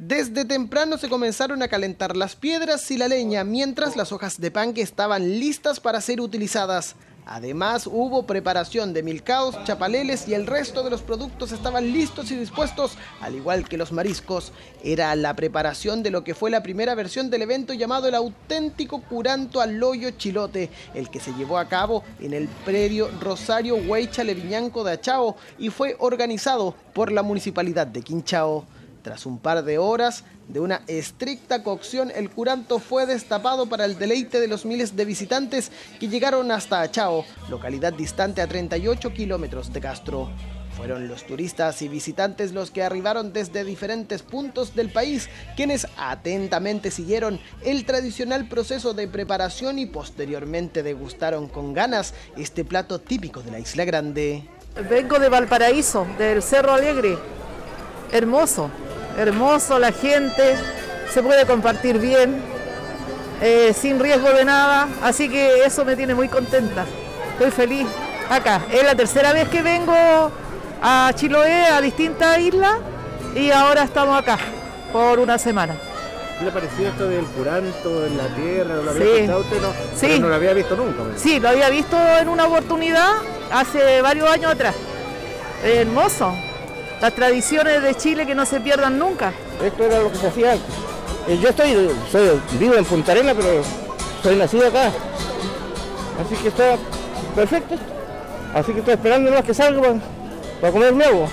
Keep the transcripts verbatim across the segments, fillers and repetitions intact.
Desde temprano se comenzaron a calentar las piedras y la leña, mientras las hojas de pan que estaban listas para ser utilizadas. Además, hubo preparación de milcaos, chapaleles y el resto de los productos estaban listos y dispuestos, al igual que los mariscos. Era la preparación de lo que fue la primera versión del evento llamado el auténtico curanto al hoyo chilote, el que se llevó a cabo en el predio Rosario Huaycha Leviñanco de Achao y fue organizado por la Municipalidad de Quinchao. Tras un par de horas de una estricta cocción, el curanto fue destapado para el deleite de los miles de visitantes que llegaron hasta Achao, localidad distante a treinta y ocho kilómetros de Castro. Fueron los turistas y visitantes los que arribaron desde diferentes puntos del país, quienes atentamente siguieron el tradicional proceso de preparación y posteriormente degustaron con ganas este plato típico de la Isla Grande. Vengo de Valparaíso, del Cerro Alegre. Hermoso. Hermoso, la gente, se puede compartir bien, eh, sin riesgo de nada, así que eso me tiene muy contenta. Estoy feliz acá. Es la tercera vez que vengo a Chiloé, a distintas islas, y ahora estamos acá por una semana. ¿Qué le pareció esto del curanto en la tierra? ¿Lo había Sí. escuchado usted? No, Sí. pero no lo había visto nunca. ¿Verdad? Sí, lo había visto en una oportunidad hace varios años atrás. Hermoso. Las tradiciones de Chile que no se pierdan nunca. Esto era lo que se hacía antes. Eh, Yo estoy, soy, vivo en Punta Arenas, pero soy nacido acá. Así que está perfecto. Así que estoy esperando nomás que salga para, para comer nuevo.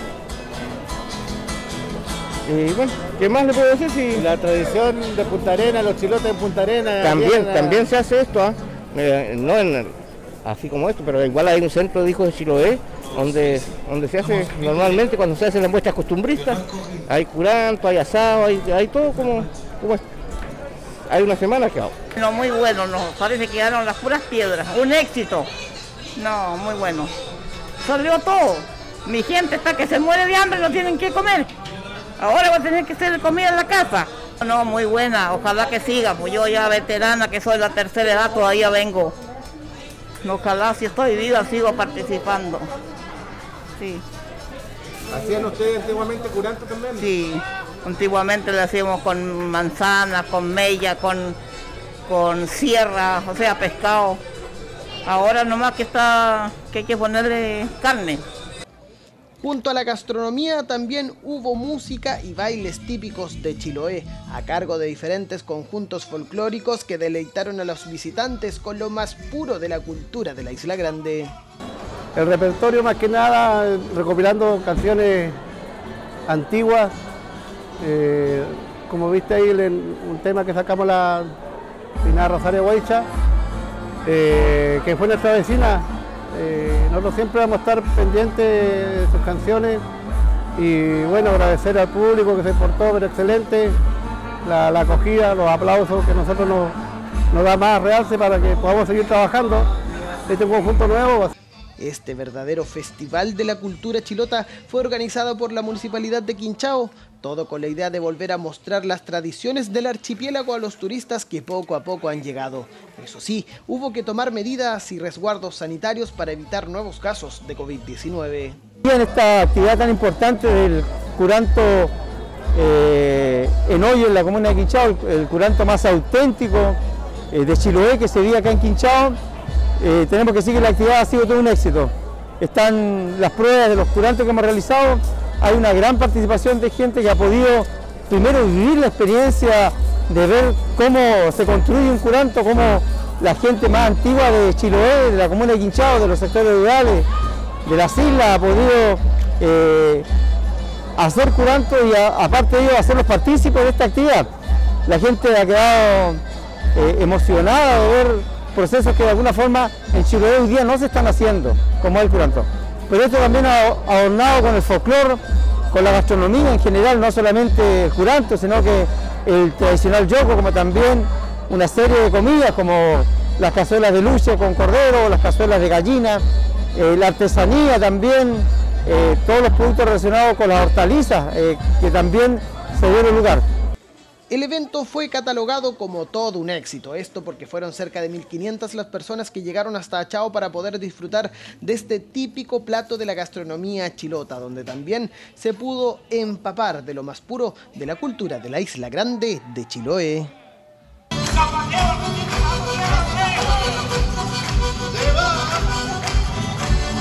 Y bueno, ¿qué más le puedo decir? Si La tradición de Punta Arenas, los chilotes en Punta Arenas. también, la... también se hace esto, ¿ah? Eh, no en, así como esto, pero igual hay un centro de hijos de Chiloé, donde, donde se hace normalmente cuando se hacen las muestras costumbristas. Hay curanto, hay asado, hay, hay todo como, como esto. Hay una semana que hago. No, muy bueno, no, parece que quedaron las puras piedras, un éxito. No, muy bueno. Salió todo. Mi gente está que se muere de hambre, no tienen que comer. Ahora va a tener que hacer comida en la casa. No, muy buena, ojalá que siga, pues yo ya veterana, que soy la tercera edad, todavía vengo. Ojalá, si estoy viva, sigo participando. Sí. ¿Hacían ustedes antiguamente curanto también? Sí, antiguamente lo hacíamos con manzana, con mella, con, con sierra, o sea, pescado. Ahora nomás que está, que hay que ponerle carne. Junto a la gastronomía también hubo música y bailes típicos de Chiloé, a cargo de diferentes conjuntos folclóricos que deleitaron a los visitantes con lo más puro de la cultura de la Isla Grande. El repertorio más que nada recopilando canciones antiguas, eh, como viste ahí el, un tema que sacamos la Finada Rosario Huaycha, eh, que fue nuestra vecina. Eh, nosotros siempre vamos a estar pendientes de sus canciones y bueno, agradecer al público que se portó, pero excelente, la, la acogida, los aplausos que nosotros nos, nos da más realce para que podamos seguir trabajando este conjunto nuevo. Este verdadero festival de la cultura chilota fue organizado por la Municipalidad de Quinchao, todo con la idea de volver a mostrar las tradiciones del archipiélago a los turistas que poco a poco han llegado. Eso sí, hubo que tomar medidas y resguardos sanitarios para evitar nuevos casos de COVID diecinueve. En esta actividad tan importante del curanto eh, en hoyo en la comuna de Quinchao, el, el curanto más auténtico eh, de Chiloé que se vive acá en Quinchao, Eh, tenemos que decir que la actividad ha sido todo un éxito. Están las pruebas de los curantos que hemos realizado, hay una gran participación de gente que ha podido primero vivir la experiencia de ver cómo se construye un curanto, cómo la gente más antigua de Chiloé, de la comuna de Quinchao, de los sectores rurales, de las islas, ha podido eh, hacer curantos y a, aparte de ello hacerlos partícipes de esta actividad. La gente ha quedado eh, emocionada de ver procesos que de alguna forma en Chiloé hoy día no se están haciendo, como el curanto. Pero esto también ha adornado con el folclore, con la gastronomía en general, no solamente el curanto, sino que el tradicional yoco, como también una serie de comidas como las cazuelas de luche con cordero, las cazuelas de gallina, eh, la artesanía también, eh, todos los productos relacionados con las hortalizas, eh, que también se dieron lugar. El evento fue catalogado como todo un éxito, esto porque fueron cerca de mil quinientas las personas que llegaron hasta Achao para poder disfrutar de este típico plato de la gastronomía chilota, donde también se pudo empapar de lo más puro de la cultura de la Isla Grande de Chiloé.